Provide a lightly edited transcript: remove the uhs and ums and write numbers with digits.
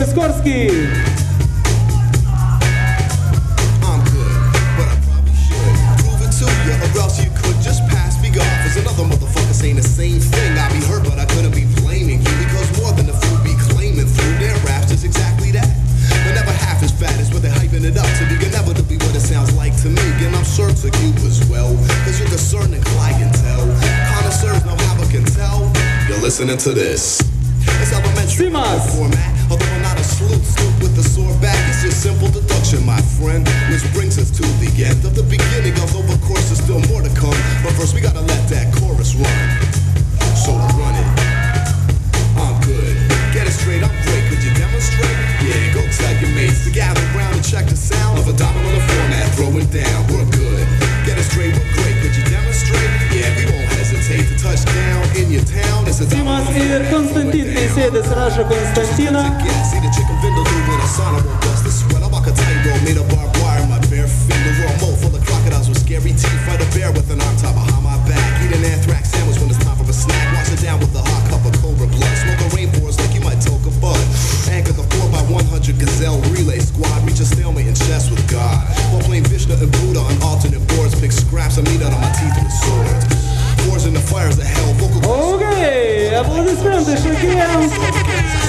Сикорский. Or else you could just pass me off as another motherfucker saying the same thing. I be hurt, but I couldn't be blaming you because more than the food be claiming through their raps is exactly that. But never half as bad as what they're hyping it up to be. Inevitably what it sounds like to me, and I'm sure to you as well. Cause you're discerning clientele. Connoisseurs know how I can tell. You're listening to this. It's elementary format. Although I'm not a snoop with the sore back, it's just simple deduction, my friend. Which brings us to the end of the beginning, although of course there's still more to come. But first we gotta let that chorus run. So run it. I'm good. Get it straight, I'm great. Could you demonstrate? Yeah, go tell your mates to gather around and check the sound of a dominant format. Throw it down, we're good. Get it straight, we're great. Could you demonstrate? Yeah, we won't hesitate to touch down in your town. It's a Димас и Константин беседы с Раша Константина. See the chicken vindaloo when a sauna won't bust the sweat. I walk a tightrope made of barbed wire in my bare feet. The raw mold full of crocodiles with scary teeth. Fight a bear with an arm top behind my back. Eat an anthrax sandwich when it's time for a snack. Wash it down with a hot cup of Cobra blood. Smoke a rainforest like you might toke a bud. Anchor the 4x100 Gazelle relay squad. Reach a stalemate in chess with God. While playing Vishnu and Buddha on alternate boards. Pick scraps of meat out of my teeth with swords. Wars in the fires of hell. Vocal. Окей, аплодисменты, Шокея.